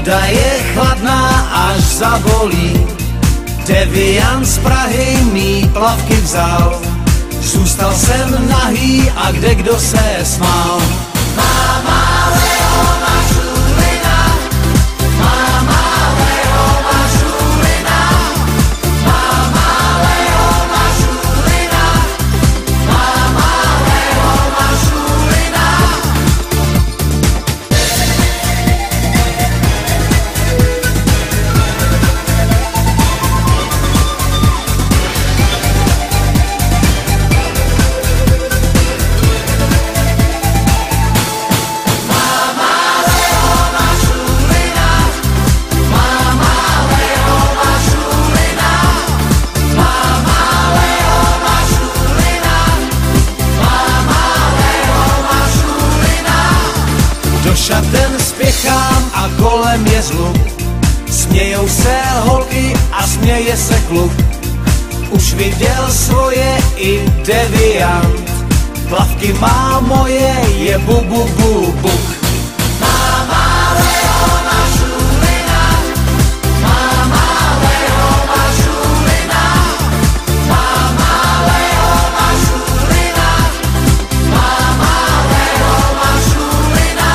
Voda je chladná, až zabolí. Devian z Prahy mý plavky vzal. Zůstal jsem nahý a kde kdo se smál. Máma Leo Mašulina, máma Leo Mašulina, máma Leo Mašulina, máma Leo Mašulina. Do šaten spěchám a kolem je zluk. Smějou se holky a směje se kluk. Už viděl svoje i deviant. Plavky má moje, je bu bu bu buk. Máma Leo Mašulina, máma Leo Mašulina, máma Leo Mašulina, máma Leo Mašulina.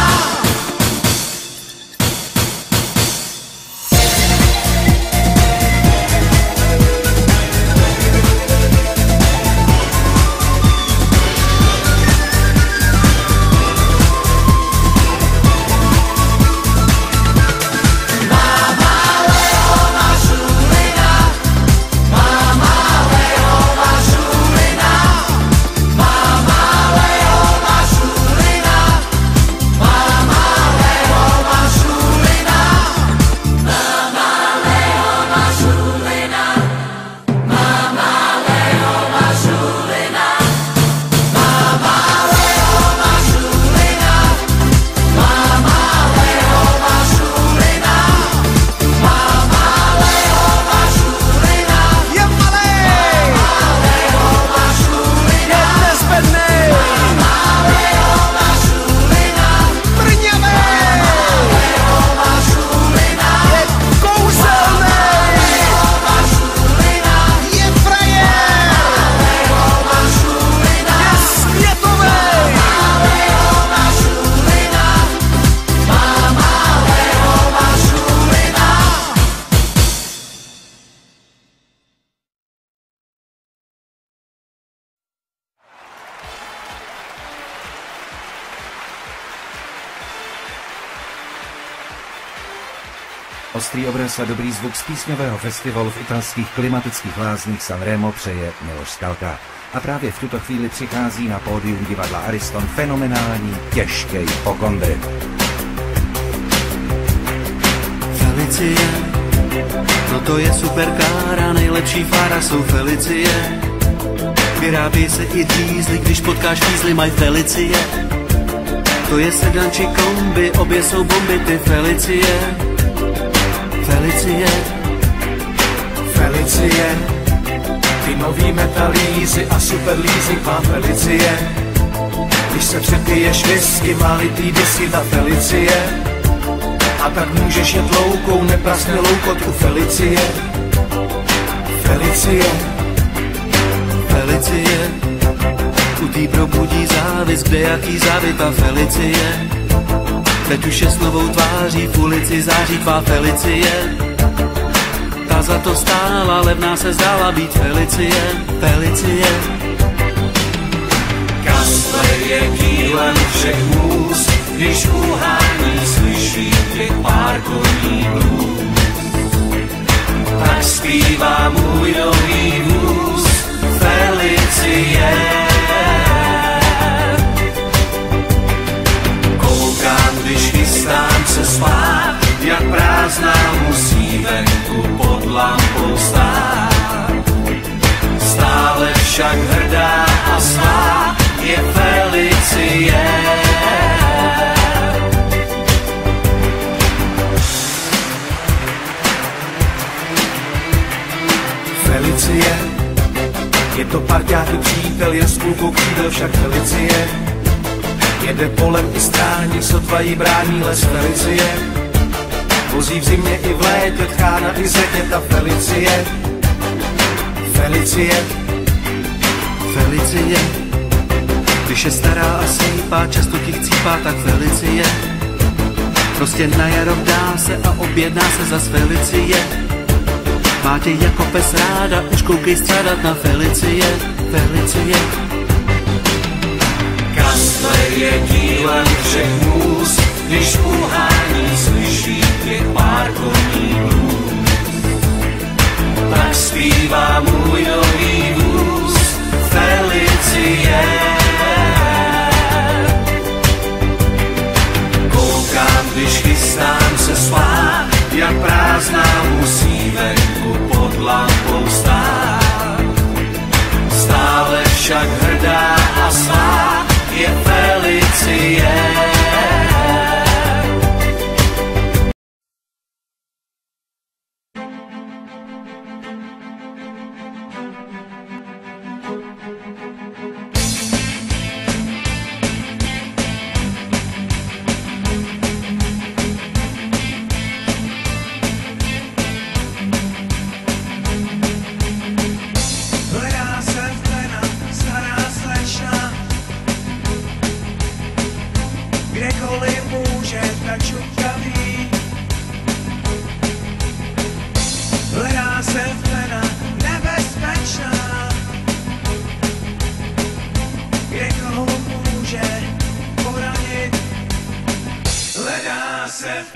Ostrý obraz a dobrý zvuk z písňového festivalu v italských klimatických lázních Sanremo přeje Miloš Skalka. A právě v tuto chvíli přichází na pódium divadla Ariston fenomenální Těžkej Pokondry. Felicie, no to je superkára, nejlepší fára jsou Felicie. Vyrábí se i dýzly, když potkáš fízly, mají Felicie. To je sedan či kombi, obě jsou bomby, ty Felicie. Felicie, Felicie, ty nový metalízy a super leasing má Felicie. Když se přepiješ whisky, má litý disky ta Felicie. A tak můžeš jet loukou, neprasně loukot u Felicie. Felicie, Felicie, u tý probudí závis, kde jaký závit a Felicie. Teď už je s novou tváří, v ulici září tvá Felicie. Ta za to stála, levná se zdála být Felicie. Felicie. Kaspar je dílem všech můz, když uhání slyší těch pár koní blues. Tak zpívá můj nový vůz Felicie. Když chystám se spát, jak prázdná musí venku pod lampou stát. Stále však hrdá a svá je Felicie. Felicie, je to parťák i přítel, je spůlkou křídel však Felicie. Jede polem i strání, sotva jí brání les Felicie. vozí v zimě i v létě, tchána i zetě, ta Felicie. Felicie, Felicie, když je stará a sípá, často ti chcípá, tak Felicie. Prostě na jaro vdá se a objedná se zas Felicie. Má tě jako pes ráda, už koukej strádat na Felicie, Felicie. Kastler je dílem všech můz, když uhání slyší těch pár koní blues. Tak zpívá můj nový vůz, Felicie. Koukám, když chystám se spát, jak prázdná musí venku pod lampou stát. Stále však hrdá a svá je Felicie. Kdekoliv může tak šutkavý. Hledá se vlena nebezpečná, kde koho může poranit. Hledá se